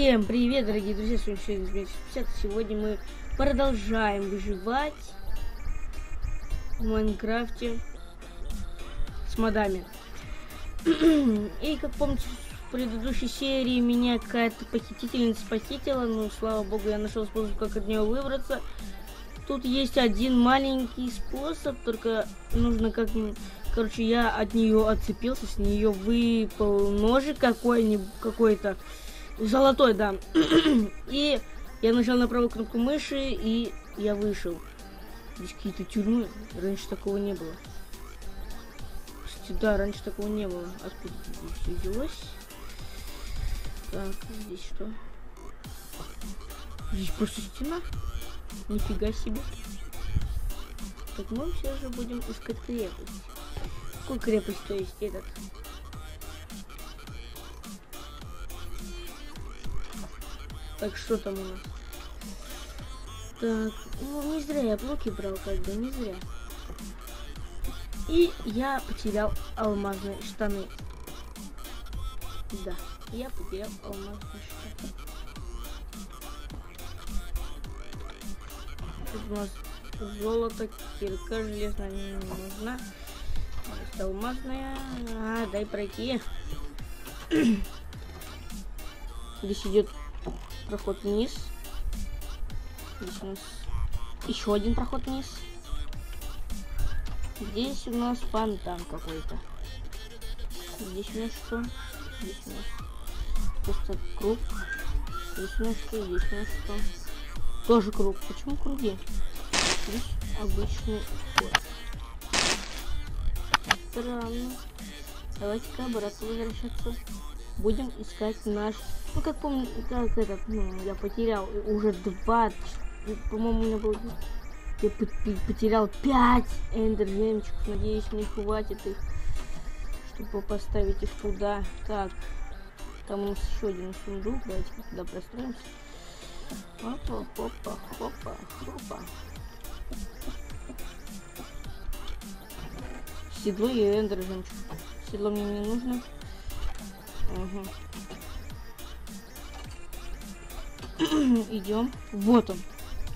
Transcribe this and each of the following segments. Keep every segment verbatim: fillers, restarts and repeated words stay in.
Всем привет, дорогие друзья, сегодня мы продолжаем выживать в Майнкрафте с модами. И как помните, в предыдущей серии меня какая-то похитительница похитила, но слава богу, я нашел способ, как от нее выбраться. Тут есть один маленький способ, только нужно как-нибудь... Короче, я от нее отцепился, с нее выпал ножик какой-нибудь, какой-то золотой, да. И я нажал на правую кнопку мыши, и я вышел. Здесь какие-то тюрьмы, раньше такого не было. Кстати, да, раньше такого не было. Откуда здесь все взялось? Так, здесь что? Здесь просто стена. Нифига себе. Так, мы все же будем искать крепость. Какую крепость, то есть этот? Так, что там у нас? Так, ну не зря я блоки брал, как бы, не зря. И я потерял алмазные штаны. Да, я потерял алмазные штаны. Тут у нас золото, кирка железная не нужна. Есть алмазная. А, дай пройти. Здесь идет проход вниз. Здесь у нас еще один проход вниз. Здесь у нас фонтан какой-то. Здесь у нас что? Здесь у нас просто круг. Здесь у нас что? Здесь у нас что? Тоже круг. Почему круги? Здесь обычный вход. Странно. Давайте-ка обратно возвращаться. Будем искать наш... Ну, как помню, как этот, ну, я потерял уже два, по-моему, у меня было... Я потерял пять эндер жемчугов. Надеюсь, мне хватит их, чтобы поставить их туда. Так, там у нас еще один сундук. Давайте-ка туда простроимся. Опа, хопа, хопа, хопа. Седло и эндер жемчуг. Седло мне не нужно. Угу. Идем. Вот он.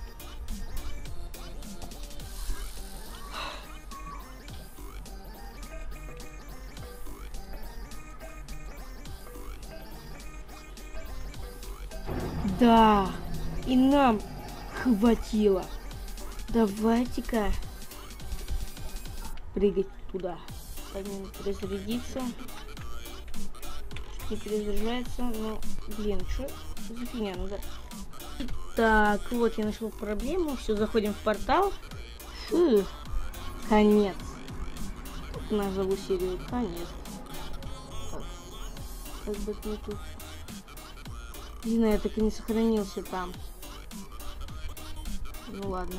Да, и нам хватило. Давайте-ка прыгать туда. Перезарядиться. Не перезаряжается, но, блин, что за фигня, ну да. Так, вот я нашел проблему. Все, заходим в портал. Фу, конец. Тут назову серию конец. Так, как бы не тут. Блин, я так и не сохранился там. Ну ладно.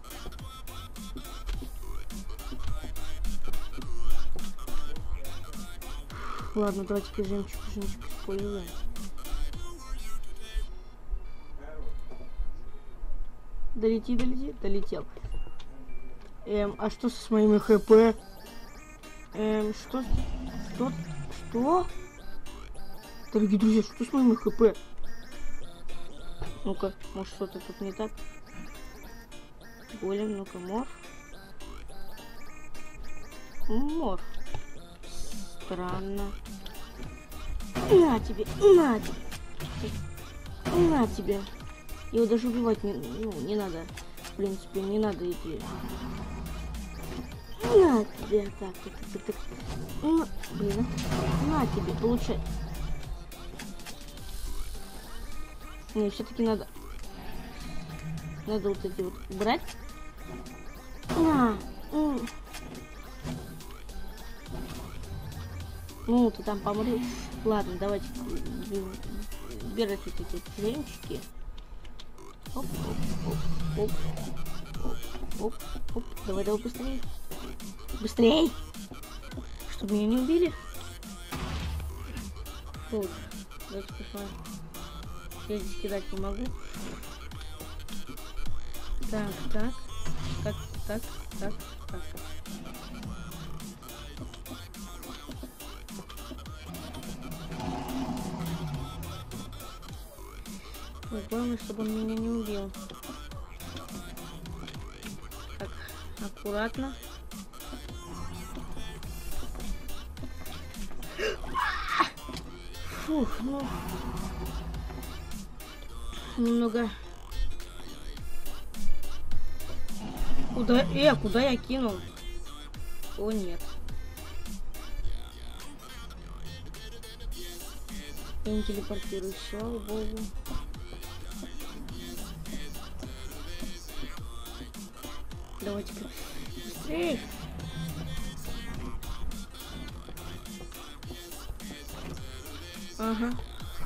Ладно, давайте-ка жемчуг, жемчуг используем. Долети, долети, долетел. Эм, а что с моими хп? Эм, что? Что? Что? Дорогие друзья, что с моими хп? Ну-ка, может что-то тут не так? Голем, ну-ка, морф. Морф. Странно. На тебе, на тебе, на тебе. Его даже убивать не, ну, не надо. В принципе, не надо идти. На тебе, так, так, так, так. На, блин, на тебе, получай. Не, все-таки надо. Надо вот эти вот брать. На. Ну, ты там помрешь. Ладно, давайте убирать вот эти жемчуги. Оп, оп, оп, оп, оп, оп. Давай, давай, быстрее. Быстрее! Чтобы меня не убили. Вот. Давайте посмотрим. Я здесь кидать не могу. Так, так. Так, так, так, так. главное, чтобы он меня не убил. Так, аккуратно. Фух, ну... Немного... Куда... Э, куда я кинул? О, нет. Я не телепортируюсь, слава богу. Давайте-ка быстрее. Ага.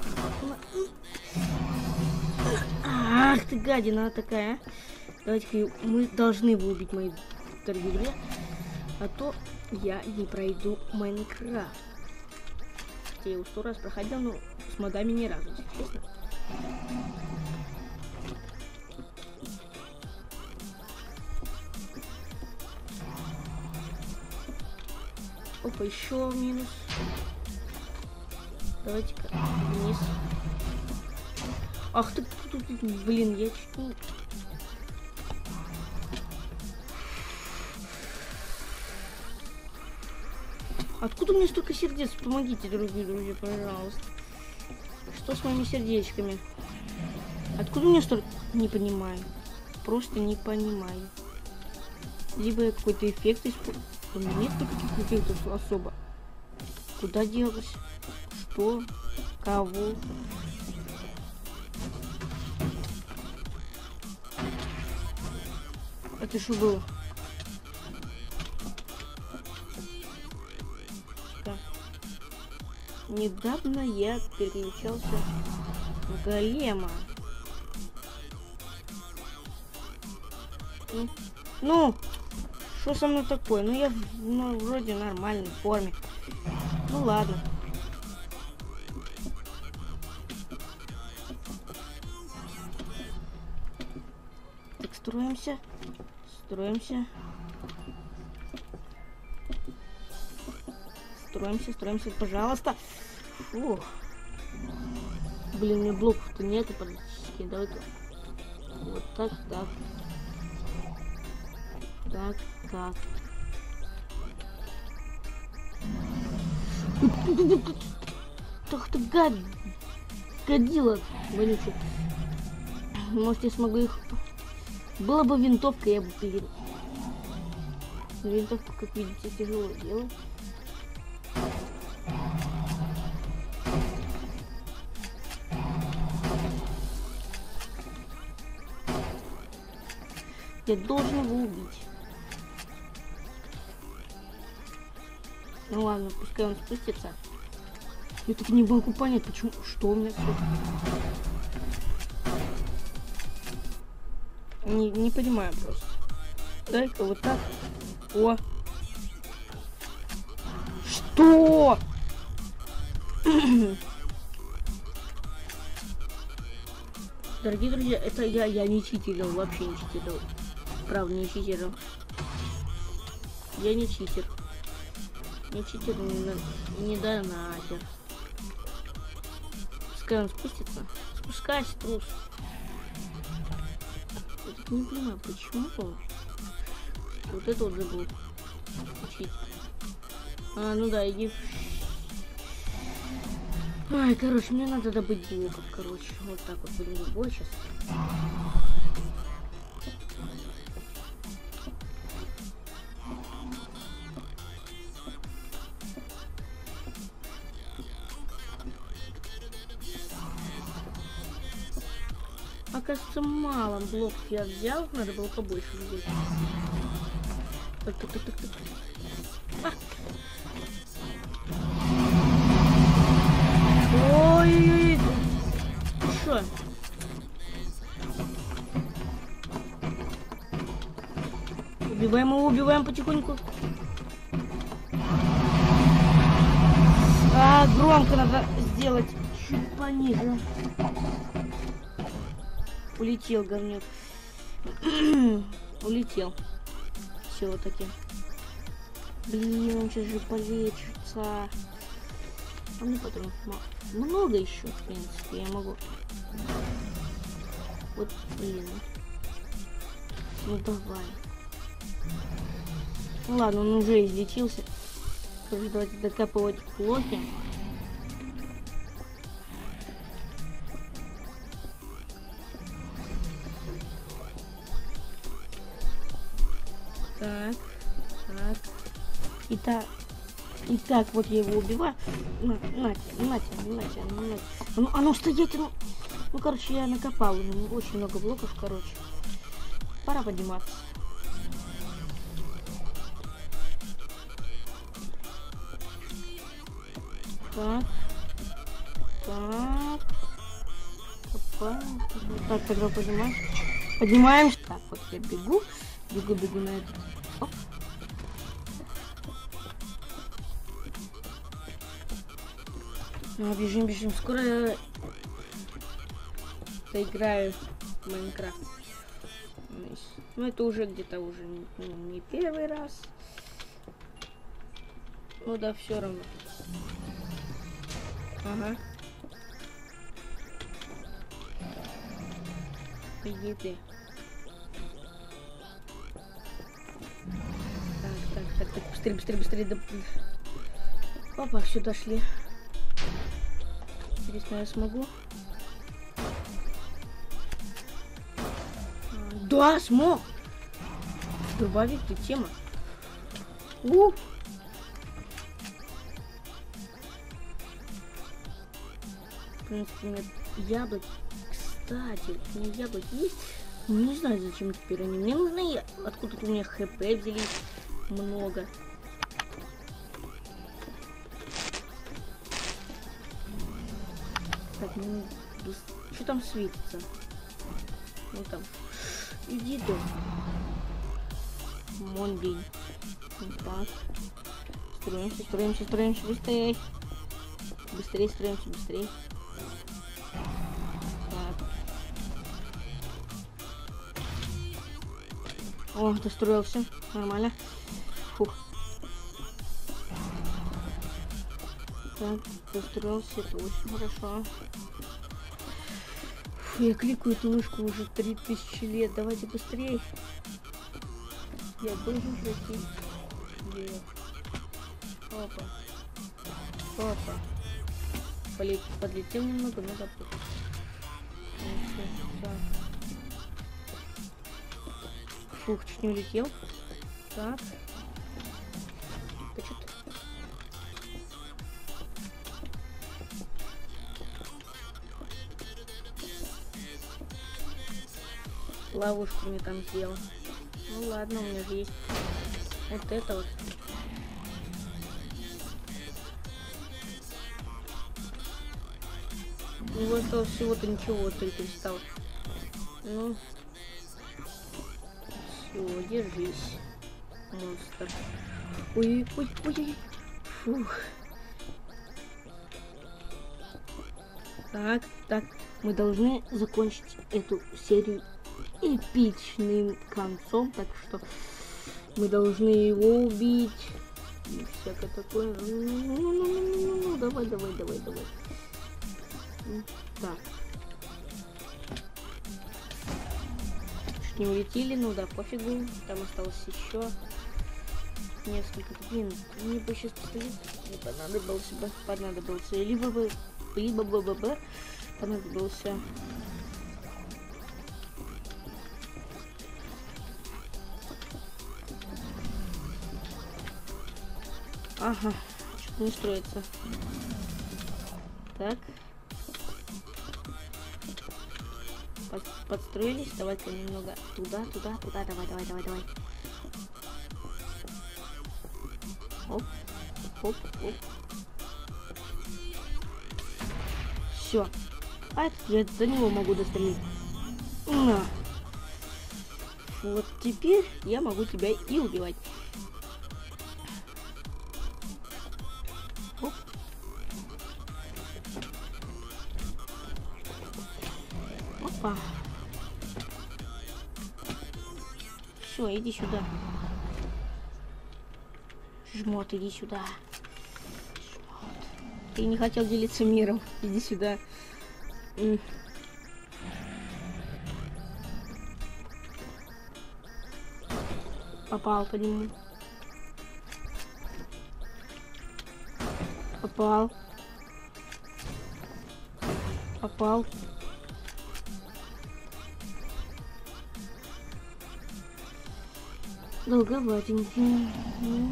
Ах ты гадина такая. Давайте-ка мы должны бы убить мои дорогие друзья. А то я не пройду Майнкрафт. Я его сто раз проходил, но с модами ни разу, если честно. Опа, еще минус. Давайте-ка вниз. Ах ты, блин, я чуть не... Откуда мне столько сердец? Помогите, дорогие друзья, пожалуйста. Что с моими сердечками? Откуда мне столько... Не понимаю. Просто не понимаю. Либо я какой-то эффект использую. У меня нет никаких эффектов особо. Куда делось? Что? Кого? Это что было? Недавно я переключался в голема. Ну, ну, что со мной такое? Ну, я ну, вроде в нормальной форме. Ну, ладно. Так, строимся. Строимся. Строимся, строимся, пожалуйста. Фух. Блин, у меня блоков-то нету практически. Давай-ка. Вот так, так. Так, так. Ах ты гад... Годила, вонючий. Может, я смогу их... Была бы винтовка, я бы перед... Винтовку, как видите, тяжело делать. Я должен его убить. Ну ладно, пускай он спустится. Я так не могу понять, почему, что у меня все. Не, не понимаю просто. Дай-ка вот так. О. Что? Дорогие друзья, это я, я не читерил, вообще не читерил. Правда, не читерил. Я не читер. Не читер, не, не да нахер. Пускай он спустится. Спускайся, трус. Я так не понимаю, почему он вот это вот забыл учить. А, ну да, иди. Ай, короче, мне надо добыть блоков, короче. Вот так вот будем любой сейчас. Оказывается, мало блоков я взял, надо было побольше взять. Так, так, так, так, так. А! Ой-ой-ой! Что? Убиваем его, убиваем потихоньку. А, громко надо сделать. Чуть пониже. Улетел, говнюк. Улетел. Все-таки. Блин, он сейчас же полечится. А мне потом много еще, в принципе, я могу. Вот, блин. Ну давай. Ну ладно, он уже излечился. Тоже давайте докапывать блоки. Так, так. Итак, итак, вот я его убиваю. На, Натя, Натя, Натя, Натя. Ну, а ну стоять, ну, ну, короче, я накопал ну, очень много блоков, короче. Пора подниматься. Так, так, копаем. Так, тогда поднимаем. Поднимаем. Так, вот я бегу, бегу, бегу на этот. Оп. Ну, бежим, бежим. Скоро я поиграю в Майнкрафт. Ну, это уже где-то уже не, не первый раз. Ну да, все равно. Ага. Иди ты. Так, так, так, так, быстрее, быстрее, быстрее. Да... Опа, сюда шли. Интересно, я смогу? Да, смог! Добавить ты тема. У! В принципе, у меня яблоки. Кстати, у меня яблоки есть. Ну, не знаю, зачем теперь они. Мне нужны. Откуда-то у меня хп взялись много. Так, ну, что там светится? Ну там. Иди ты. Монбей. Так. Строимся, строимся, строимся, быстрее. Быстрее строимся, быстрее. Так. О, достроился. Нормально. Фух. Так, достроился, это очень хорошо. Фу, я кликаю эту мышку уже три тысячи лет. Давайте быстрее. Я должен пройти. Вверх. Опа. Опа. Полет... Подлетел немного, но запутал. Фух, чуть не улетел. Так. Да что-то... Ловушку мне там сделал. Ну ладно, у меня же есть вот это вот. У него осталось всего-то ничего, только стал. Ну, все, держись, монстр. Ой, ой, ой, ой. Фух. Так, так, мы должны закончить эту серию эпичным концом, так что мы должны его убить и всякое такое. Ну, давай, давай, давай, давай. Так. Чуть не улетели, ну да, пофигу. Там осталось еще несколько. Блин, мне бы сейчас пистолет не понадобился бы, понадобился, либо бы, либо бы, бы, бы понадобился. Ага, что-то не строится. Так. Под, подстроились. Давай-ка немного туда, туда, туда. Давай, давай, давай, давай. Оп, оп, оп. Все. А это я за него могу дострелить. На. Вот теперь я могу тебя и убивать. Оп. Опа. Все, иди сюда. Жмот, иди сюда. Жмот. Ты не хотел делиться миром. Иди сюда. Попал по нему. Попал. Попал. Долговатенький. Ну,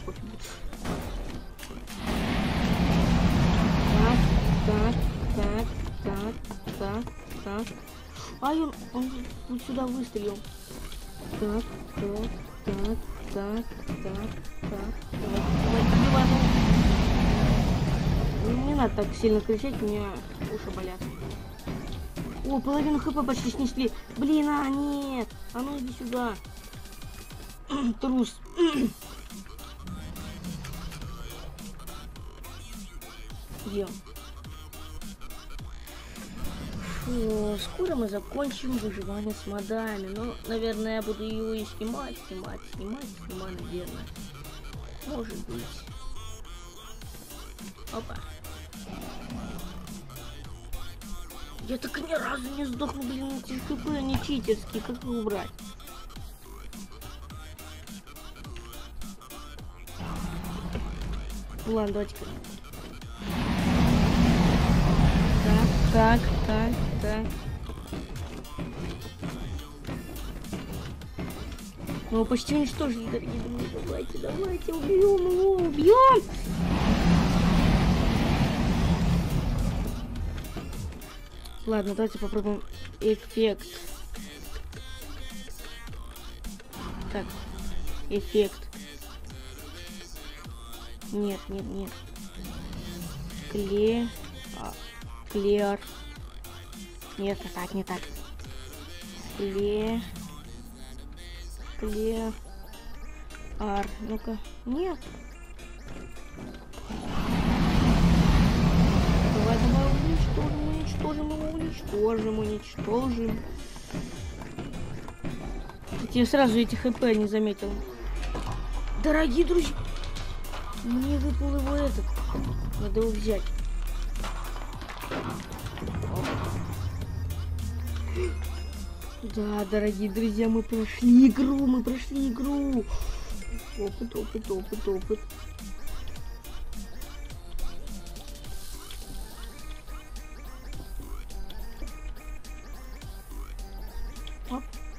так, так, так, так, так, так. Ай, он, он вот сюда выстрелил. Так, так, так, так, так, так. Давай, давай, давай. Не надо так сильно кричать, у меня уши болят. О, половину хп почти снесли. Блин, а нет. А ну иди сюда. Трус. Где? Фу, скоро мы закончим выживание с модами. Ну, наверное, я буду ее и снимать, снимать, снимать, снимать, наверное. Может быть. Опа. Я так ни разу не сдохну, блин, эти хп, они читерские. Как их убрать? Ладно, давайте-ка. Так, так, так, так. Ну, почти уничтожили, дорогие друзья. Давайте, давайте, убьем его, убьем! Ладно, давайте попробуем эффект. Так, эффект. Нет, нет, нет. Кле... А, клеар. Нет, не так, не так. Кле... Кле... Ар. Ну-ка. Нет. Давай, давай, уничтожим, уничтожим его, уничтожим, уничтожим. Я сразу эти хп не заметил. Дорогие друзья, мне выпал его этот. Надо его взять. Да, дорогие друзья, мы прошли игру, мы прошли игру. Опыт, опыт, опыт, опыт. Оп.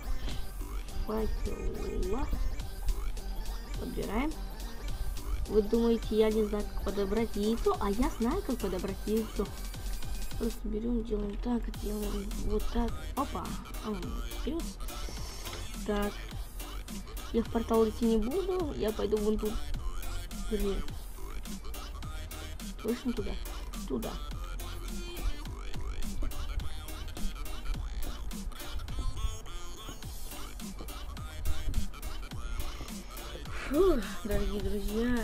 Факела. Подбираем. Вы думаете, я не знаю, как подобрать яйцо, а я знаю, как подобрать яйцо. Просто берем, делаем так, делаем вот так. Опа. А, плюс. Так. Я в портал идти не буду. Я пойду вон тут. Где? Точно туда? Туда. Фу, дорогие друзья.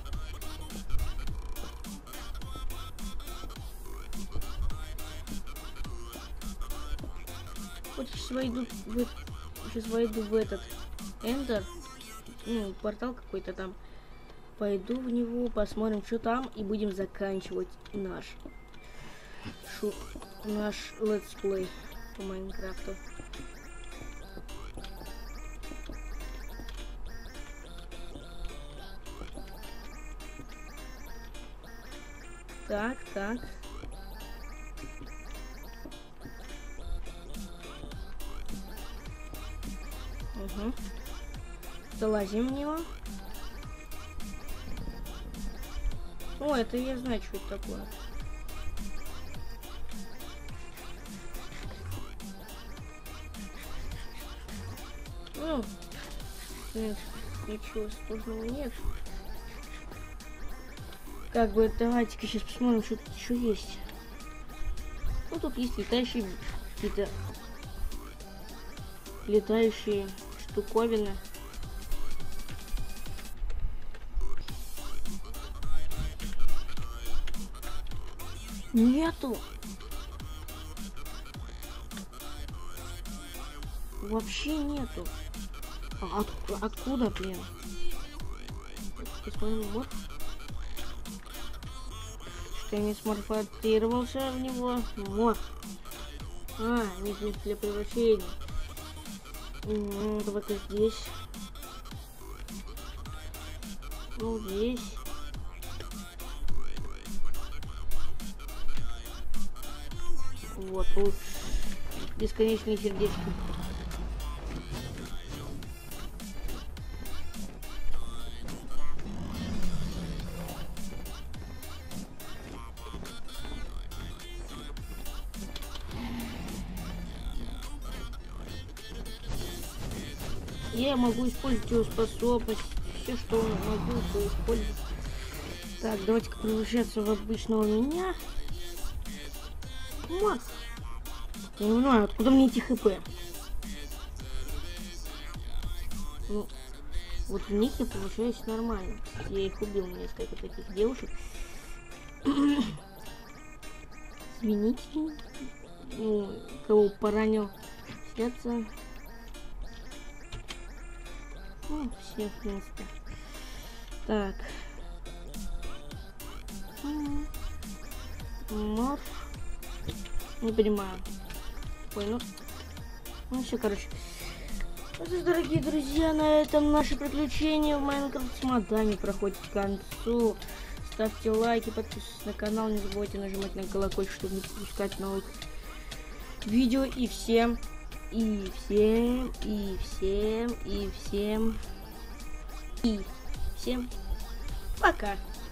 Вот сейчас войду в, сейчас войду в этот Эндер, ну, портал какой-то там. Пойду в него, посмотрим, что там, и будем заканчивать наш шу, наш летсплей по Майнкрафту. Так, так. Угу. Залазим в него. О, это я знаю, что это такое. Ну, нет, ничего сложного нет. Как бы, давайте-ка сейчас посмотрим, что тут еще есть. Ну, тут есть летающие какие-то летающие штуковины. Нету. Вообще нету. А от, откуда, блин? Посмотрим, вот. Что я не сморфотировался в него. Вот. А, нет, нет, для превращения. Ну, давай-ка здесь. Ну, здесь. Вот, тут бесконечные сердечки. Я могу использовать его способность. Все, что могу, то использовать. Так, давайте-ка превращаться в обычного меня. Макс. Я не знаю, откуда мне эти хп. Ну, вот в них я превращаюсь нормально. Я их убил, несколько таких девушек. Извините. Ну, кого поранил. Снятся. Ну, все, в принципе. Так. Морф. Не понимаю. Ой, ну... Ну, все, короче. Ну, что ж, дорогие друзья, на этом наши приключения в Майнкрафт с модами проходят к концу. Ставьте лайки, подписывайтесь на канал, не забывайте нажимать на колокольчик, чтобы не пропускать новых видео. И всем, и всем, и всем, и всем, и всем пока.